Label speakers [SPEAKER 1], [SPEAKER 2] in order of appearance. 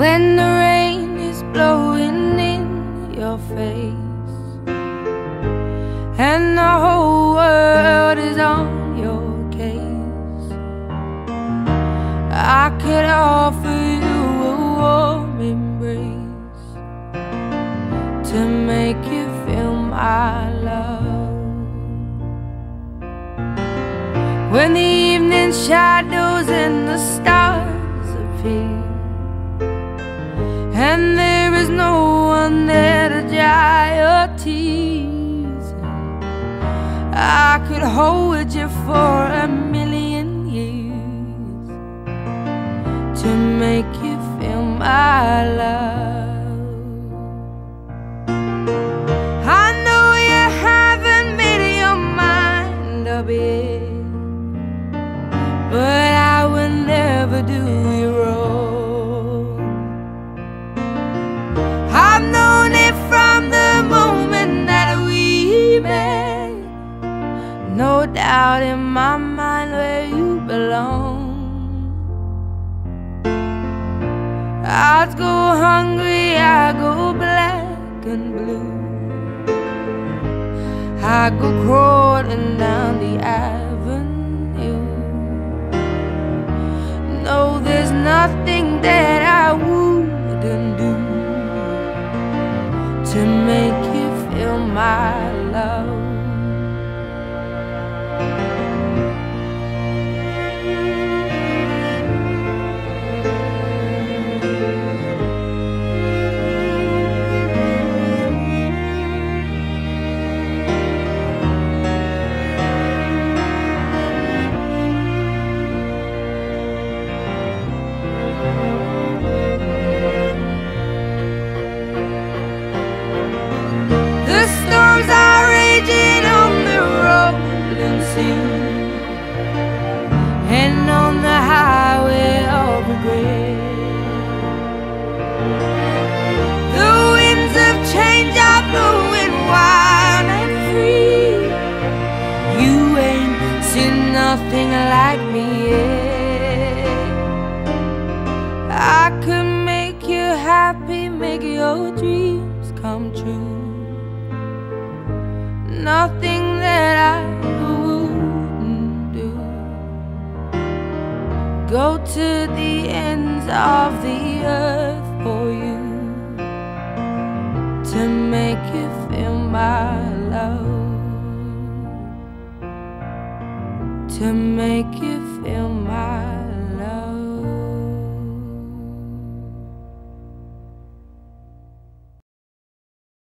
[SPEAKER 1] when the rain is blowing in your face and the whole world is on your case. I could offer you a warm embrace to make you feel my love. When the evening shadows and the stars appear and there is no one there to dry your tears, I could hold you for a million years to make you feel my love. I know you haven't made your mind up yet, but I will never do you wrong. I've known it from the moment that we met, no doubt in my mind where you belong. I'd go hungry, I go black and blue, I go crawling down the avenue. No, there's nothing that I wouldn't do to make you feel my love. The storms are raging on the rolling sea and on the highway of regret. The winds of change are blowing wild and free. You ain't seen nothing like me yet. I could make you happy, make your dreams come true. Nothing that I wouldn't do. Go to the ends of the earth for you to make you feel my love, to make you feel my love.